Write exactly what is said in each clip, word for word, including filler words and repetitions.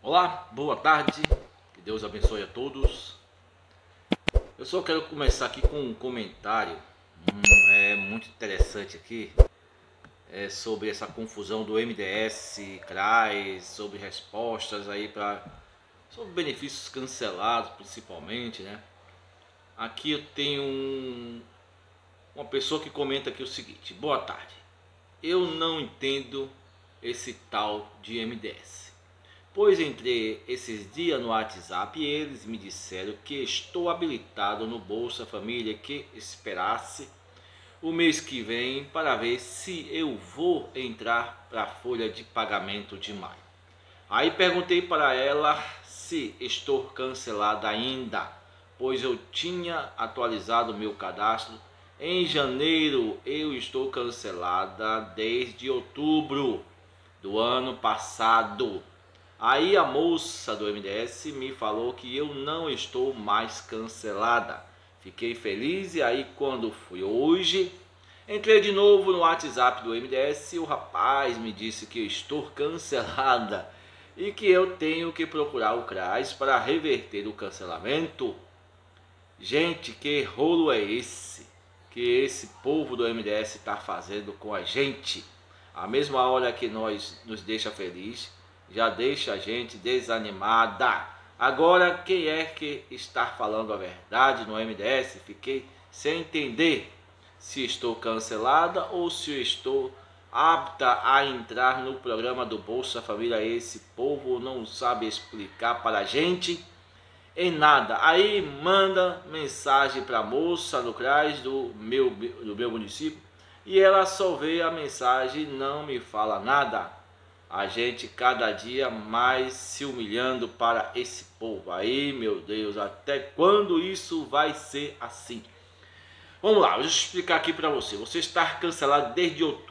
Olá, boa tarde, que Deus abençoe a todos. Eu só quero começar aqui com um comentário hum, é muito interessante aqui, é sobre essa confusão do M D S, CRAS, sobre respostas aí para sobre benefícios cancelados, principalmente, né? Aqui eu tenho um, uma pessoa que comenta aqui o seguinte: boa tarde, eu não entendo esse tal de M D S. Pois entrei esses dias no WhatsApp e eles me disseram que estou habilitado no Bolsa Família, que esperasse o mês que vem para ver se eu vou entrar para a folha de pagamento de maio. Aí perguntei para ela se estou cancelada ainda, pois eu tinha atualizado meu cadastro. Em janeiro eu estou cancelada desde outubro do ano passado. Aí a moça do M D S me falou que eu não estou mais cancelada. Fiquei feliz e aí quando fui hoje, entrei de novo no WhatsApp do M D S e o rapaz me disse que eu estou cancelada e que eu tenho que procurar o CRAS para reverter o cancelamento. Gente, que rolo é esse que esse povo do M D S está fazendo com a gente? A mesma hora que nós nos deixa feliz, já deixa a gente desanimada. Agora, quem é que está falando a verdade no M D S? Fiquei sem entender se estou cancelada ou se estou apta a entrar no programa do Bolsa Família. Esse povo não sabe explicar para a gente em nada. Aí manda mensagem para a moça no CRAS do meu, do meu município e ela só vê a mensagem e não me fala nada. A gente cada dia mais se humilhando para esse povo. Aí, meu Deus, até quando isso vai ser assim? Vamos lá, deixa eu explicar aqui para você. Você está cancelado desde outubro.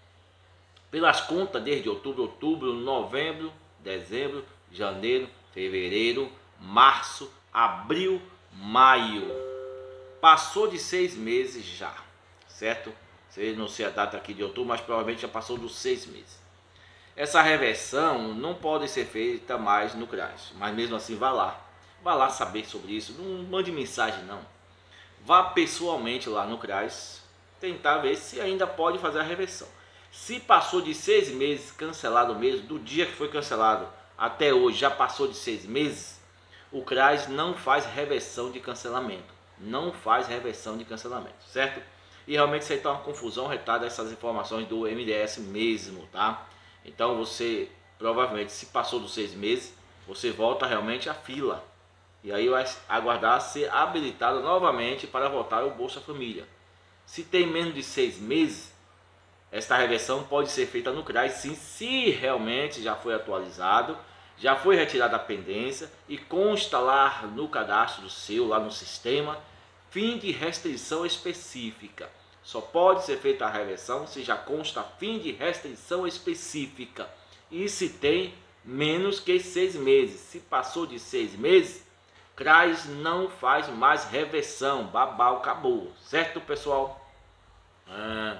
Pelas contas, desde outubro, outubro, novembro, dezembro, janeiro, fevereiro, março, abril, maio. Passou de seis meses já, certo? Sei, não sei a data aqui de outubro, mas provavelmente já passou dos seis meses. Essa reversão não pode ser feita mais no CRAS, mas mesmo assim vá lá, vá lá saber sobre isso, não mande mensagem não. Vá pessoalmente lá no CRAS, tentar ver se ainda pode fazer a reversão. Se passou de seis meses cancelado mesmo, do dia que foi cancelado até hoje já passou de seis meses, o CRAS não faz reversão de cancelamento, não faz reversão de cancelamento, certo? E realmente isso aí está uma confusão retada essas informações do M D S mesmo, tá? Então você, provavelmente, se passou dos seis meses, você volta realmente à fila. E aí vai aguardar ser habilitado novamente para voltar ao Bolsa Família. Se tem menos de seis meses, esta reversão pode ser feita no CRAS, sim, se realmente já foi atualizado, já foi retirada a pendência e consta lá no cadastro seu, lá no sistema, fim de restrição específica. Só pode ser feita a reversão se já consta fim de restrição específica e se tem menos que seis meses. Se passou de seis meses, CRAS não faz mais reversão. Babau, acabou, certo, pessoal? Ah.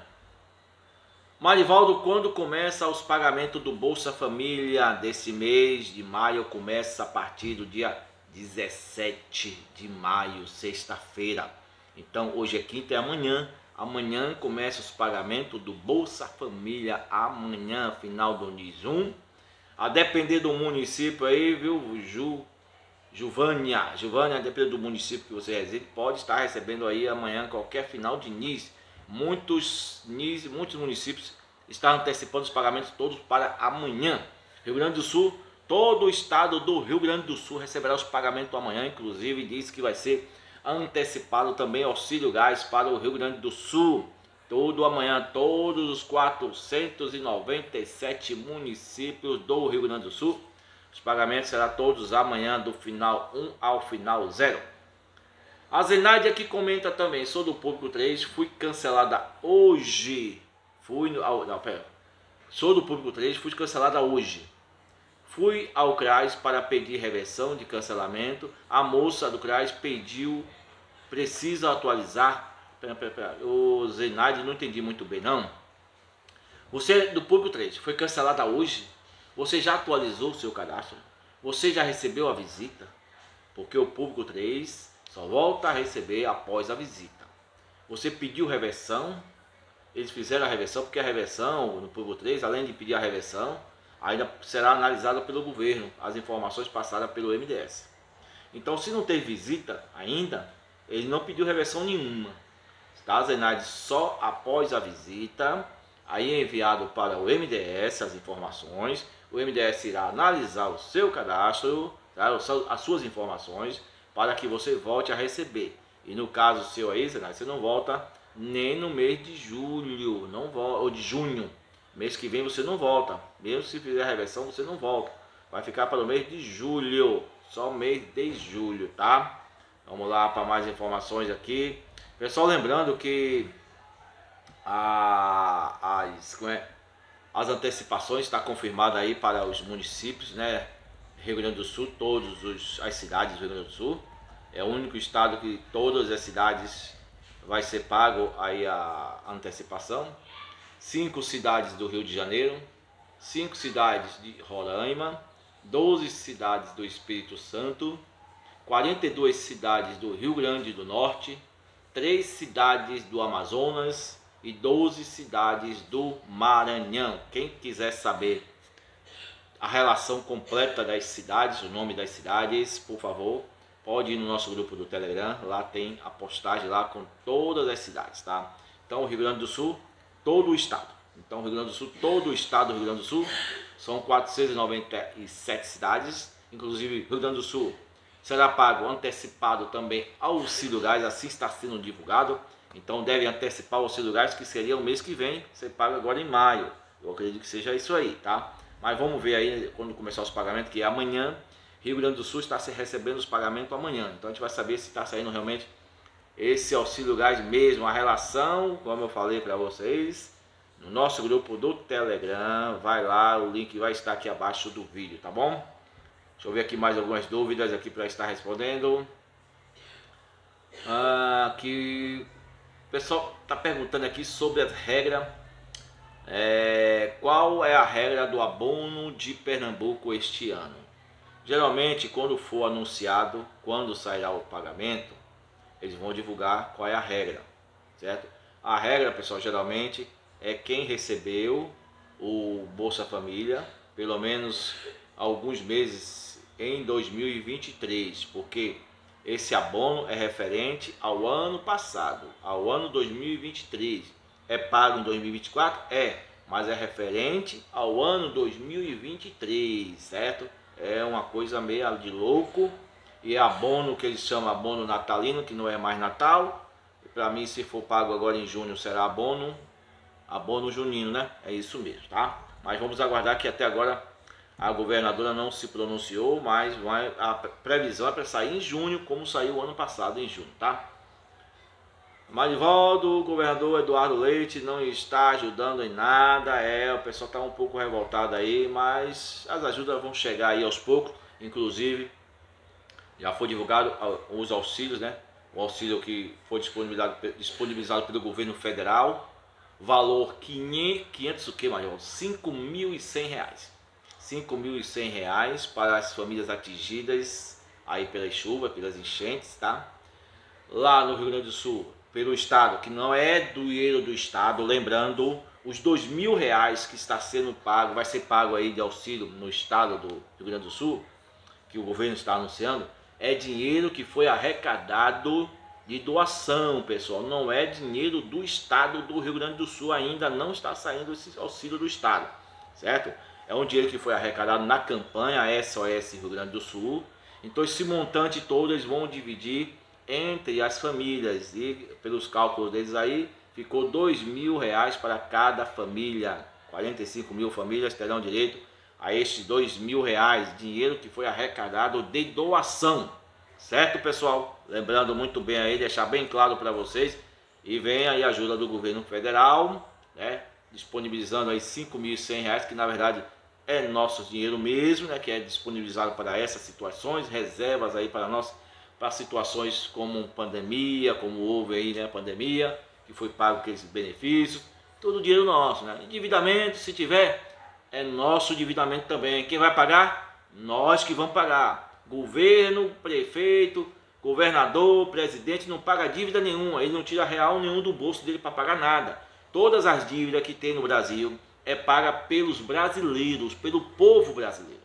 Marivaldo, quando começa os pagamentos do Bolsa Família desse mês de maio? Começa a partir do dia dezessete de maio, sexta-feira. Então hoje é quinta e amanhã. Amanhã começa os pagamentos do Bolsa Família, amanhã, final do mês um. A depender do município aí, viu, Ju, Juvânia, Juvânia, a depender do município que você reside, pode estar recebendo aí amanhã, qualquer final de mês. Muitos, muitos municípios estão antecipando os pagamentos todos para amanhã. Rio Grande do Sul, todo o estado do Rio Grande do Sul receberá os pagamentos amanhã, inclusive diz que vai ser antecipado também auxílio gás para o Rio Grande do Sul. Todo amanhã, todos os quatrocentos e noventa e sete municípios do Rio Grande do Sul, os pagamentos serão todos amanhã, do final um ao final zero. A Zenaide aqui comenta também: sou do público três, fui cancelada hoje. Fui no, não, pera. Sou do público três, fui cancelada hoje. Fui ao CRAS para pedir reversão de cancelamento. A moça do CRAS pediu, precisa atualizar. Pera, pera, pera. O Zenaide, não entendi muito bem não. Você do público três foi cancelada hoje? Você já atualizou o seu cadastro? Você já recebeu a visita? Porque o público três só volta a receber após a visita. Você pediu reversão, eles fizeram a reversão, porque a reversão no público três, além de pedir a reversão, ainda será analisada pelo governo, as informações passadas pelo M D S. Então, se não teve visita ainda, ele não pediu reversão nenhuma. Tá, Zenaide? Só após a visita, aí é enviado para o M D S as informações, o M D S irá analisar o seu cadastro, tá, as suas informações, para que você volte a receber. E no caso seu aí, Zenaide, você não volta nem no mês de julho, não volta, ou de junho. Mês que vem você não volta, mesmo se fizer a reversão você não volta, vai ficar para o mês de julho, só o mês de julho, tá? Vamos lá para mais informações aqui. Pessoal, lembrando que a, as, é, as antecipações está confirmada aí para os municípios, né? Rio Grande do Sul, todas as cidades do Rio Grande do Sul. É o único estado que todas as cidades vai ser pago aí a antecipação. Cinco cidades do Rio de Janeiro, cinco cidades de Roraima, doze cidades do Espírito Santo, quarenta e duas cidades do Rio Grande do Norte, três cidades do Amazonas e doze cidades do Maranhão. Quem quiser saber a relação completa das cidades, o nome das cidades, por favor, pode ir no nosso grupo do Telegram, lá tem a postagem lá com todas as cidades, tá? Então, o Rio Grande do Sul, todo o estado. Então, o Rio Grande do Sul, todo o estado do Rio Grande do Sul, são quatrocentas e noventa e sete cidades, inclusive Rio Grande do Sul será pago antecipado também ao auxílio gás, assim está sendo divulgado. Então, deve antecipar o auxílio gás, que seria o mês que vem, você paga agora em maio. Eu acredito que seja isso aí, tá? Mas vamos ver aí quando começar os pagamentos, que é amanhã. Rio Grande do Sul está se recebendo os pagamentos amanhã. Então, a gente vai saber se está saindo realmente esse auxílio gás mesmo, a relação, como eu falei para vocês, no nosso grupo do Telegram. Vai lá, o link vai estar aqui abaixo do vídeo, tá bom? Deixa eu ver aqui mais algumas dúvidas aqui para estar respondendo. Ah, aqui o pessoal está perguntando aqui sobre a regra. É, qual é a regra do abono de Pernambuco este ano? Geralmente, quando for anunciado, quando sairá o pagamento, eles vão divulgar qual é a regra, certo? A regra, pessoal, geralmente é quem recebeu o Bolsa Família, pelo menos alguns meses em dois mil e vinte e três, porque esse abono é referente ao ano passado, ao ano dois mil e vinte e três. É pago em dois mil e vinte e quatro? É, mas é referente ao ano dois mil e vinte e três, certo? É uma coisa meio de louco. E é abono que eles chamam abono natalino, que não é mais Natal. Para mim, se for pago agora em junho, será abono, abono junino, né? É isso mesmo, tá? Mas vamos aguardar, que até agora a governadora não se pronunciou, mas vai, a previsão é para sair em junho, como saiu o ano passado em junho, tá? Marivaldo, o governador Eduardo Leite não está ajudando em nada. É, o pessoal está um pouco revoltado aí, mas as ajudas vão chegar aí aos poucos. Inclusive, já foi divulgado os auxílios, né? O auxílio que foi disponibilizado, disponibilizado pelo governo federal. Valor quinhentos, o que, Marivaldo? cinco mil e cem reais. cinco mil e cem reais para as famílias atingidas aí pelas chuvas, pelas enchentes, tá? Lá no Rio Grande do Sul, pelo estado, que não é do dinheiro do estado, lembrando, os dois mil reais que está sendo pago, vai ser pago aí de auxílio no estado do Rio Grande do Sul, que o governo está anunciando, é dinheiro que foi arrecadado de doação, pessoal, não é dinheiro do estado do Rio Grande do Sul, ainda não está saindo esse auxílio do estado, certo? É um dinheiro que foi arrecadado na campanha S O S Rio Grande do Sul. Então esse montante todo eles vão dividir entre as famílias, e pelos cálculos deles aí, ficou dois mil reais para cada família. Quarenta e cinco mil famílias terão direito a estes dois mil reais, dinheiro que foi arrecadado de doação, certo, pessoal? Lembrando muito bem aí, deixar bem claro para vocês, e vem aí a ajuda do governo federal, né, disponibilizando aí cinco mil e cem reais, que na verdade é nosso dinheiro mesmo, né, que é disponibilizado para essas situações, reservas aí para nós, para situações como pandemia, como houve aí, né, pandemia, que foi pago aqueles benefícios, todo dinheiro nosso, né? Endividamento, se tiver, é nosso endividamento também. Quem vai pagar? Nós que vamos pagar. Governo, prefeito, governador, presidente não paga dívida nenhuma. Ele não tira real nenhum do bolso dele para pagar nada. Todas as dívidas que tem no Brasil é paga pelos brasileiros, pelo povo brasileiro.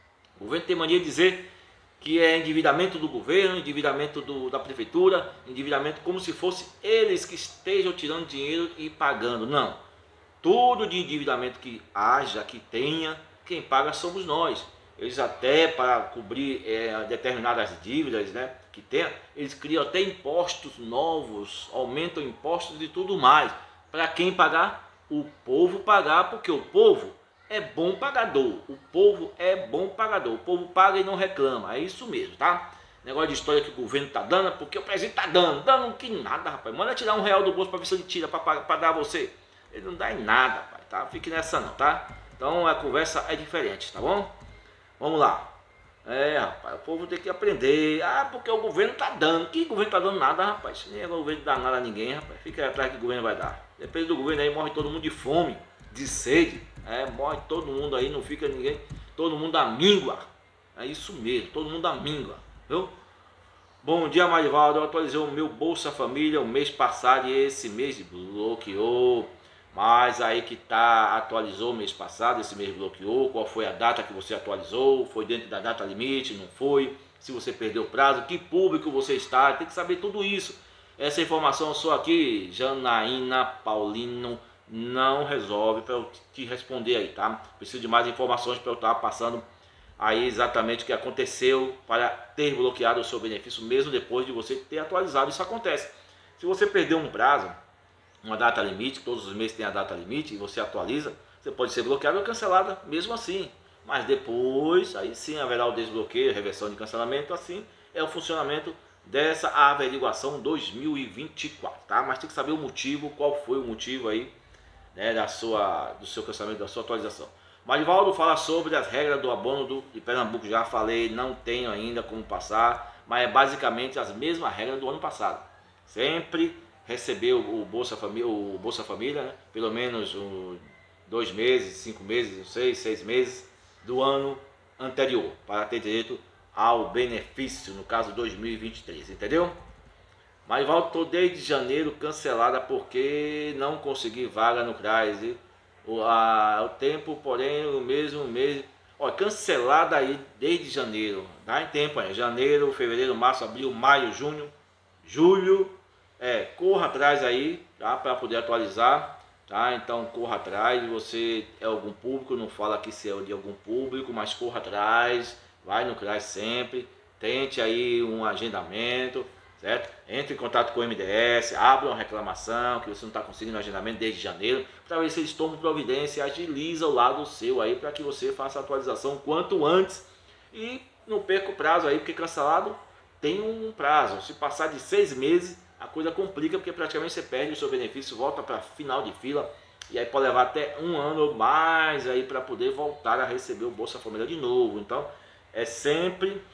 O governo tem mania de dizer que é endividamento do governo, endividamento do, da prefeitura, endividamento como se fosse eles que estejam tirando dinheiro e pagando. Não. Tudo de endividamento que haja, que tenha, quem paga somos nós. Eles até, para cobrir é, determinadas dívidas, né, que tem, eles criam até impostos novos, aumentam impostos e tudo mais. Para quem pagar? O povo pagar, porque o povo é bom pagador. O povo é bom pagador. O povo paga e não reclama. É isso mesmo, tá? Negócio de história que o governo tá dando, é porque o presidente tá dando. Dando que nada, rapaz. Manda tirar um real do bolso para ver se ele tira para dar a você. Ele não dá em nada, rapaz, tá? Fique nessa não, tá? Então a conversa é diferente, tá bom? Vamos lá. É, rapaz, o povo tem que aprender. Ah, porque o governo tá dando. Que governo tá dando nada, rapaz? Nem o governo dá nada a ninguém, rapaz. Fica atrás que o governo vai dar. Depende do governo aí, morre todo mundo de fome, de sede. É, morre todo mundo aí, não fica ninguém. Todo mundo à míngua. É isso mesmo, todo mundo à míngua. Viu? Bom dia, Marivaldo. Eu atualizei o meu Bolsa Família o mês passado e esse mês bloqueou. Mas aí que tá, atualizou mês passado, esse mês bloqueou. Qual foi a data que você atualizou? Foi dentro da data limite? Não foi? Se você perdeu o prazo, que público você está? Tem que saber tudo isso. Essa informação eu sou aqui, Janaína Paulino, não resolve para eu te responder aí, tá? Preciso de mais informações para eu estar passando aí exatamente o que aconteceu para ter bloqueado o seu benefício, mesmo depois de você ter atualizado. Isso acontece. Se você perdeu um prazo, uma data limite, todos os meses tem a data limite, e você atualiza, você pode ser bloqueado ou cancelada mesmo assim. Mas depois, aí sim haverá o desbloqueio, reversão de cancelamento, assim é o funcionamento dessa averiguação dois mil e vinte e quatro, tá? Mas tem que saber o motivo, qual foi o motivo aí, né, da sua, do seu cancelamento, da sua atualização. Marivaldo fala sobre as regras do abono do, de Pernambuco, já falei, não tenho ainda como passar, mas é basicamente as mesmas regras do ano passado. Sempre recebeu o Bolsa Família, o Bolsa Família, né? Pelo menos um, dois meses, cinco meses, seis, seis meses do ano anterior, para ter direito ao benefício, no caso dois mil e vinte e três, entendeu? Marivaldo, estou desde janeiro cancelada porque não consegui vaga no CRAS. E o, a, o tempo, porém, o mesmo mês. Ó, cancelada aí desde janeiro. Dá em tempo aí. Janeiro, fevereiro, março, abril, maio, junho, julho. É, corra atrás aí, tá? Para poder atualizar, tá? Então corra atrás. Você é algum público, não fala aqui se é de algum público, mas corra atrás. Vai no CRAS sempre. Tente aí um agendamento. Certo? Entre em contato com o M D S, abra uma reclamação que você não está conseguindo agendamento desde janeiro, para ver se eles tomam providência e agiliza o lado seu aí, para que você faça a atualização quanto antes e não perca o prazo aí, porque cancelado tem um prazo. Se passar de seis meses, a coisa complica, porque praticamente você perde o seu benefício, volta para final de fila, e aí pode levar até um ano ou mais aí para poder voltar a receber o Bolsa Família de novo. Então, é sempre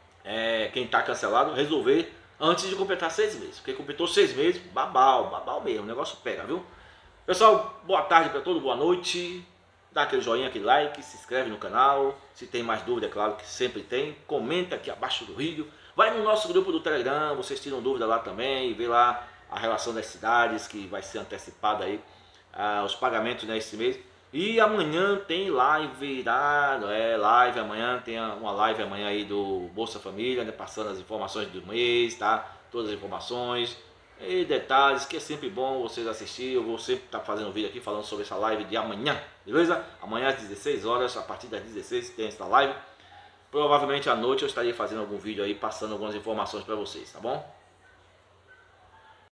é, quem está cancelado resolver antes de completar seis meses, porque completou seis meses, babau, babau mesmo, o negócio pega, viu? Pessoal, boa tarde para todos, boa noite, dá aquele joinha, aquele like, se inscreve no canal, se tem mais dúvida, é claro que sempre tem, comenta aqui abaixo do vídeo, vai no nosso grupo do Telegram, vocês tiram dúvida lá também, vê lá a relação das cidades, que vai ser antecipada aí, ah, os pagamentos nesse mês. E amanhã tem live, irado, é live, amanhã tem uma live amanhã aí do Bolsa Família, né, passando as informações do mês, tá? Todas as informações e detalhes, que é sempre bom vocês assistirem. Eu vou sempre estar fazendo um vídeo aqui falando sobre essa live de amanhã, beleza? Amanhã às dezesseis horas, a partir das dezesseis tem essa live. Provavelmente à noite eu estarei fazendo algum vídeo aí, passando algumas informações para vocês, tá bom?